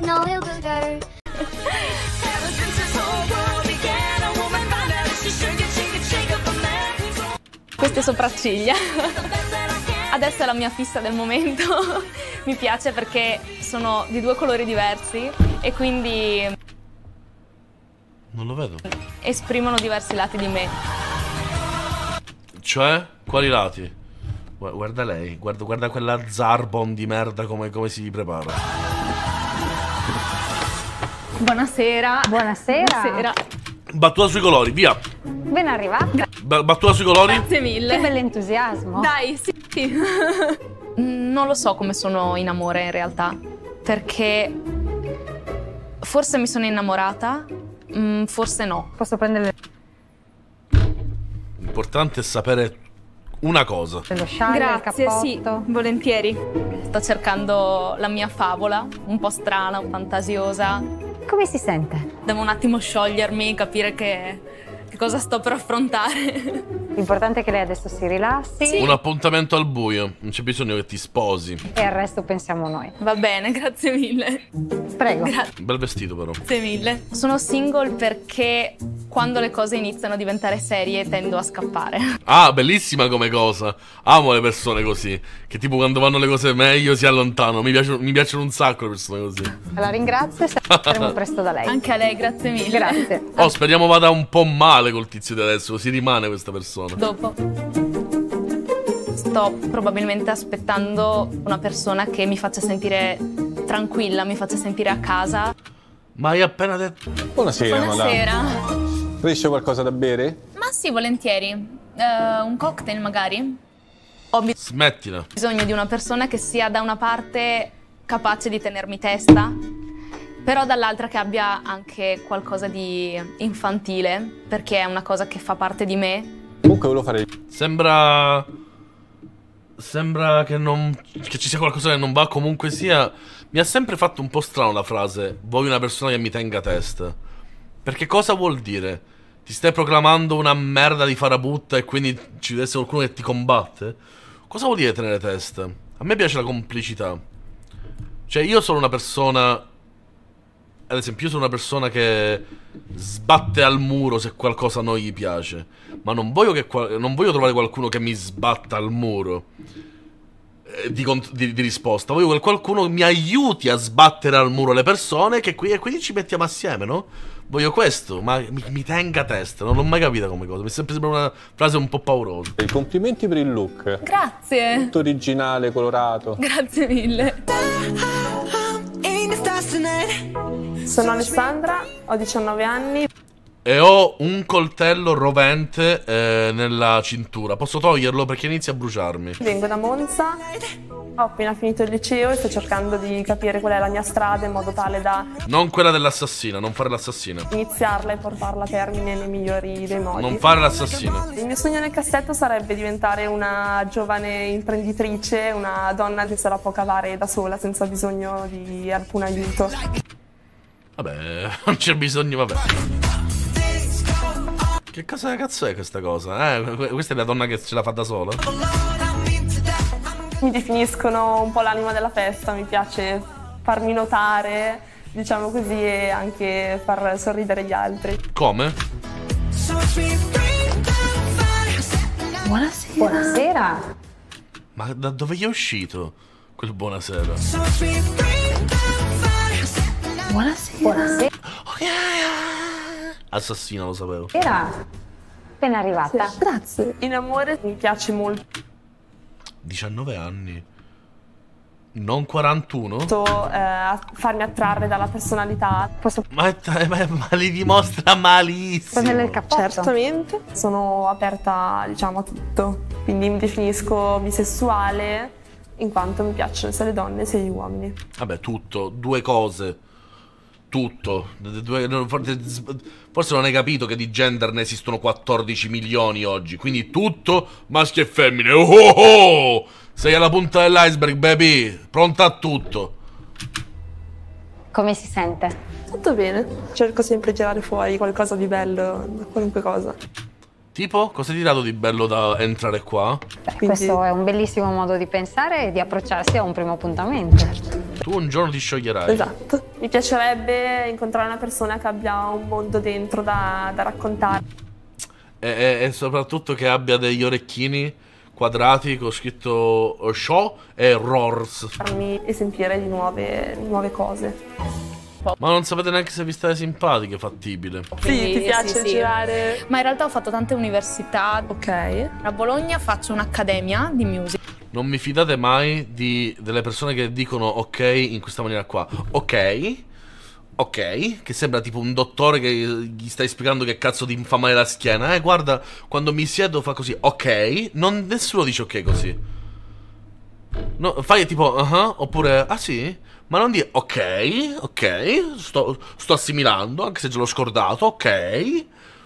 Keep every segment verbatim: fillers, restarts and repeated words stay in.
Queste sopracciglia. Adesso è la mia fissa del momento. Mi piace perché sono di due colori diversi e quindi non lo vedo. Esprimono diversi lati di me. Cioè? Quali lati? Guarda lei, guarda, guarda quella Zarbon di merda come, come si prepara. Buonasera. Buonasera. Buonasera. Battuta sui colori, via. Ben arrivata. Ba battuta sui colori. Grazie mille. Che bell'entusiasmo. Dai, sì, sì. Non lo so come sono in amore in realtà, perché forse mi sono innamorata, mm, forse no. Posso prendere L'importante è sapere una cosa. lo scialle, Grazie, il sì, cappotto? volentieri. Sto cercando la mia favola, un po' strana, fantasiosa. Come si sente? Devo un attimo sciogliermi, capire che, che cosa sto per affrontare. L'importante è che lei adesso si rilassi. Sì. Un appuntamento al buio, non c'è bisogno che ti sposi. E al resto pensiamo noi. Va bene, grazie mille. Prego. Grazie Bel vestito però. mille. Sono single perché quando le cose iniziano a diventare serie tendo a scappare. Ah, bellissima come cosa. Amo le persone così, che tipo quando vanno le cose meglio si allontanano. Mi piacciono, mi piacciono un sacco le persone così. La ringrazio e saremo presto da lei. Anche a lei, grazie mille. Grazie. Oh, speriamo vada un po' male col tizio di adesso, così rimane questa persona. Dopo. Sto probabilmente aspettando una persona che mi faccia sentire tranquilla, mi faccia sentire a casa. Ma hai appena detto... Buonasera, Buonasera. madame. Gradisce qualcosa da bere? Ma sì, volentieri. Eh, un cocktail magari? Ho bis- Smettila. bisogno di una persona che sia da una parte capace di tenermi testa, però dall'altra che abbia anche qualcosa di infantile, perché è una cosa che fa parte di me. Comunque volevo fare... Sembra... Sembra che non... che ci sia qualcosa che non va, comunque sia... Mi ha sempre fatto un po' strano la frase voglio una persona che mi tenga testa. Perché cosa vuol dire? Ti stai proclamando una merda di farabutta e quindi ci deve essere qualcuno che ti combatte? Cosa vuol dire tenere testa? A me piace la complicità. Cioè io sono una persona... Ad esempio io sono una persona che sbatte al muro se qualcosa non gli piace. Ma non voglio, che non voglio trovare qualcuno che mi sbatta al muro eh, di, di, di risposta. Voglio che qualcuno mi aiuti a sbattere al muro le persone che qui, e quindi ci mettiamo assieme, no? Voglio questo, ma mi, mi tenga a testa. Non l'ho mai capita come cosa. Mi è sempre sembrata una frase un po' paurosa. I complimenti per il look. Grazie. Tutto originale, colorato. Grazie mille. Sono Alessandra, ho diciannove anni. E ho un coltello rovente eh, nella cintura. Posso toglierlo perché inizia a bruciarmi. Vengo da Monza, ho appena finito il liceo e sto cercando di capire qual è la mia strada in modo tale da Non quella dell'assassina, non fare l'assassina. iniziarla e portarla a termine nei migliori dei modi. Non fare l'assassina. Il mio sogno nel cassetto sarebbe diventare una giovane imprenditrice, una donna che se la può cavare da sola senza bisogno di alcun aiuto. Vabbè, non c'è bisogno, vabbè. Che cosa cazzo è questa cosa? Eh, questa è la donna che ce la fa da sola? Mi definiscono un po' l'anima della festa, mi piace farmi notare, diciamo così, e anche far sorridere gli altri. Come? Buonasera. Buonasera. Ma da dove gli è uscito quel buonasera? Buonasera. Buonasera. Assassina, lo sapevo. Era appena arrivata. Grazie. In amore mi piace molto diciannove anni. Non quarantuno? eh, farmi attrarre dalla personalità. Posso Ma, è- ma, ma li dimostra malissimo. prendere il cappotto? Certamente. Sono aperta, diciamo, a tutto. Quindi mi definisco bisessuale in quanto mi piacciono sia le donne sia gli uomini. Vabbè, tutto, due cose. Tutto. Due- Forse non hai capito che di gender ne esistono quattordici milioni oggi. Quindi tutto, maschi e femmine. Oh oh oh! Sei alla punta dell'iceberg, baby. Pronta a tutto. Come si sente? Tutto bene. Cerco sempre di tirare fuori qualcosa di bello da qualunque cosa. Tipo, cosa ti ha dato di bello da entrare qua? Beh, Quindi- questo è un bellissimo modo di pensare e di approcciarsi a un primo appuntamento. Tu un giorno ti scioglierai. Esatto. Mi piacerebbe incontrare una persona che abbia un mondo dentro da, da raccontare. E, e- e soprattutto che abbia degli orecchini quadrati con scritto eh, show e roars. Farmi e sentire di nuove, nuove cose. Ma non sapete neanche se vi state simpatiche, fattibile. Quindi, sì, ti piace sì, sì. girare? Ma in realtà ho fatto tante università. Ok. A Bologna faccio un'accademia di music. Non mi fidate mai di, delle persone che dicono ok in questa maniera qua. Ok, ok, che sembra tipo un dottore che gli stai spiegando che cazzo ti fa male la schiena. Eh, guarda, quando mi siedo fa così, ok. Non, nessuno dice ok così. No, fai tipo, uh-huh, oppure, ah sì? Ma non dire, ok, ok, sto, sto assimilando, anche se già l'ho scordato, ok.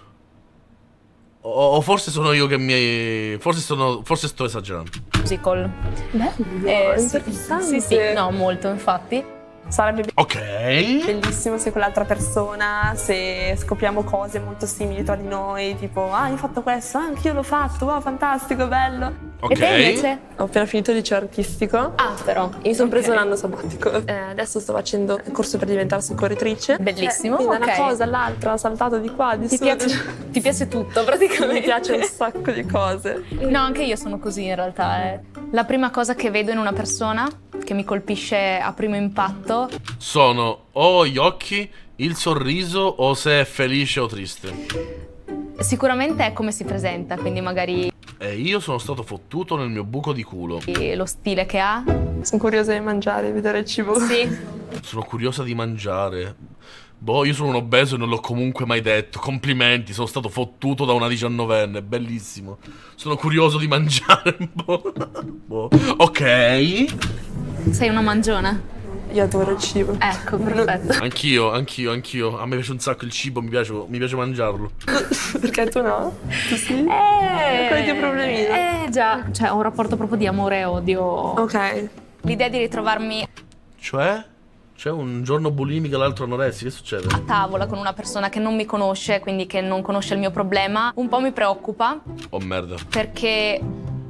O, o forse sono io che mi... Forse, sono, forse sto esagerando. musical. Bello, Eh, sì, interessante. sì, sì, no, molto infatti. Sarebbe Ok. bellissimo se con l'altra persona, se scopriamo cose molto simili tra di noi, tipo, ah, hai fatto questo, ah, anch'io l'ho fatto, wow, fantastico, bello. Ok. E te invece? Ho appena finito il liceo artistico. Ah, però. Mi sono preso Ok. un anno sabbatico. Eh, adesso sto facendo il corso per diventare soccorritrice. Bellissimo, Eh, quindi da ok. una cosa all'altra, ho saltato di qua, di Ti su. piace, ti piace tutto praticamente? Mi piace un sacco di cose. No, anche io sono così in realtà. eh. La prima cosa che vedo in una persona che mi colpisce a primo impatto Sono o gli occhi, il sorriso o se è felice o triste. sicuramente è come si presenta, quindi magari E io sono stato fottuto nel mio buco di culo. lo stile che ha. Sono curiosa di mangiare, vedere il cibo. Sì. Sono curiosa di mangiare. Boh, io sono un obeso e non l'ho comunque mai detto. Complimenti, sono stato fottuto da una diciannovenne, bellissimo. Sono curioso di mangiare. Boh. Boh. Ok. Sei una mangiona. Io adoro il cibo. Ecco, perfetto. Anch'io, anch'io, anch'io. A me piace un sacco il cibo, mi piace, mi piace mangiarlo. Perché tu no? Tu sì? Eh, Qualche problemino? Eh già, cioè ho un rapporto proprio di amore e odio. Ok. L'idea di ritrovarmi Cioè? C'è un giorno bulimica e l'altro anoressica, che succede? a tavola con una persona che non mi conosce, quindi che non conosce il mio problema, un po' mi preoccupa Oh merda. perché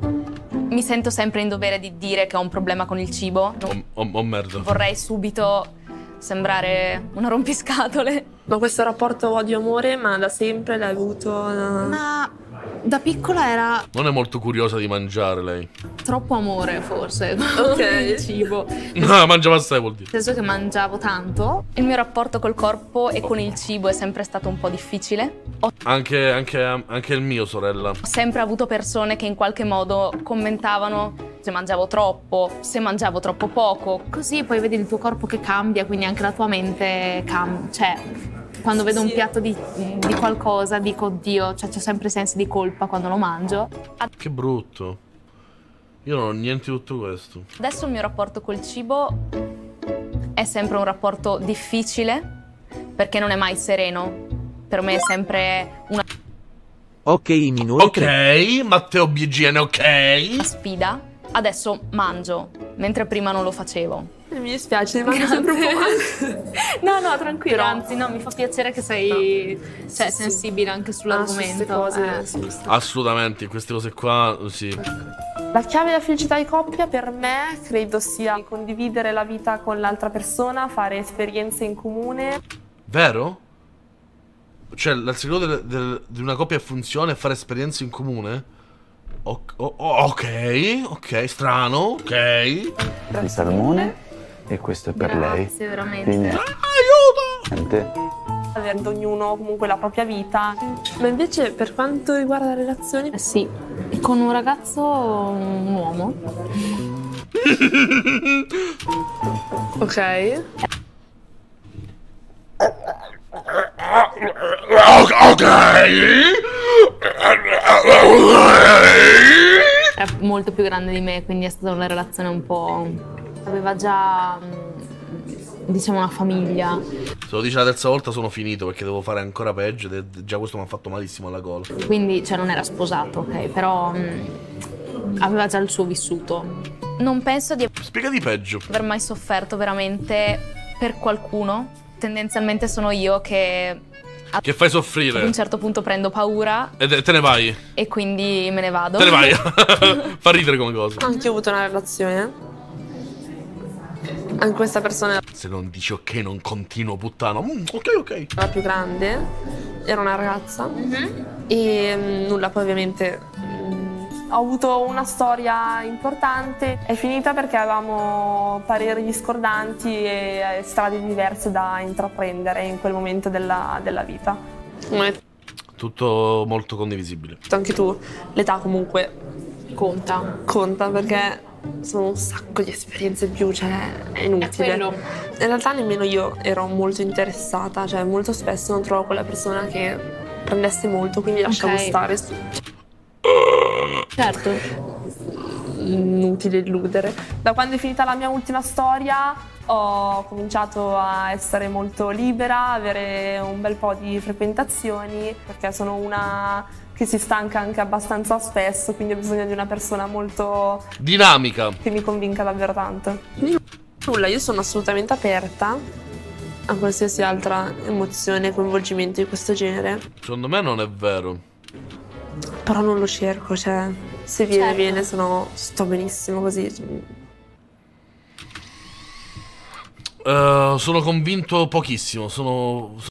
mi sento sempre in dovere di dire che ho un problema con il cibo. Non Oh, oh, oh merda. vorrei subito sembrare una rompiscatole. Ma questo rapporto odio-amore, ma da sempre l'hai avuto? No? Ma da piccola era Non è molto curiosa di mangiare lei. troppo amore, forse, Ok. con il cibo. No, mangiava assai vuol dire. Nel senso che mangiavo tanto. Il mio rapporto col corpo e con il cibo è sempre stato un po' difficile. Ho Anche, anche, anche il mio, sorella. sempre avuto persone che in qualche modo commentavano se mangiavo troppo, se mangiavo troppo poco. Così poi vedi il tuo corpo che cambia, quindi anche la tua mente cambia. Cioè, quando vedo un Sì. piatto di, di qualcosa dico oddio, cioè c'ho sempre sensi di colpa quando lo mangio. Che brutto. Io non ho niente di tutto questo. Adesso il mio rapporto col cibo è sempre un rapporto difficile perché non è mai sereno. Per me è sempre una Ok, minore tre. Ok, Matteo B G N, ok. sfida. Adesso mangio, mentre prima non lo facevo. Mi dispiace, rimango sempre un po' male. No, no, tranquillo. Però- Anzi, no, mi fa piacere che sei cioè, Sì, sì. sensibile anche Ah, su sull'argomento. queste cose, eh. sì, sì. Assolutamente, queste cose qua, sì. La chiave della felicità di coppia per me credo sia condividere la vita con l'altra persona, fare esperienze in comune. Vero? Cioè, il segreto del- del- di una coppia che funziona è fare esperienze in comune? O- o- ok, ok, strano, ok. di salmone e questo è per lei. Grazie, veramente. Quindi Aiuto! niente. Avendo ognuno comunque la propria vita. Ma invece per quanto riguarda le relazioni, Eh sì, e con un ragazzo, un uomo. ok. Ok! Era molto più grande di me, quindi è stata una relazione un po'... Aveva già, mm, diciamo, una famiglia. Se lo dici la terza volta sono finito perché devo fare ancora peggio ed è- già questo mi ha fatto malissimo alla gola. Quindi, cioè, non era sposato, ok? Però mm, aveva già il suo vissuto. Non penso di Spiega di peggio. aver mai sofferto veramente per qualcuno. Tendenzialmente sono io che Che fai Ad un soffrire. certo punto prendo paura E te ne vai. e quindi me ne vado. Te ne vai. Fa ridere come cosa. Anche io ho avuto una relazione. Anche questa persona Se non dici ok non continuo puttana. Mm, ok ok. era più grande, era una ragazza. E mm, nulla, poi ovviamente mm, ho avuto una storia importante. È finita perché avevamo pareri discordanti e strade diverse da intraprendere in quel momento della, della vita. Come hai Tutto molto condivisibile. detto anche tu, l'età comunque Conta. conta perché sono un sacco di esperienze in più, cioè è inutile. In realtà nemmeno io ero molto interessata, cioè molto spesso non trovo quella persona che prendesse molto, quindi lasciamo Ok. stare. Certo. Inutile illudere. Da quando è finita la mia ultima storia ho cominciato a essere molto libera, avere un bel po' di frequentazioni, perché sono una che si stanca anche abbastanza spesso, quindi ho bisogno di una persona molto Dinamica. che mi convinca davvero tanto. Quindi nulla, io sono assolutamente aperta a qualsiasi altra emozione, coinvolgimento di questo genere, Secondo me non è vero. però non lo cerco, cioè se viene Certo. viene, sono, sto benissimo così. Eh, sono convinto pochissimo. Sono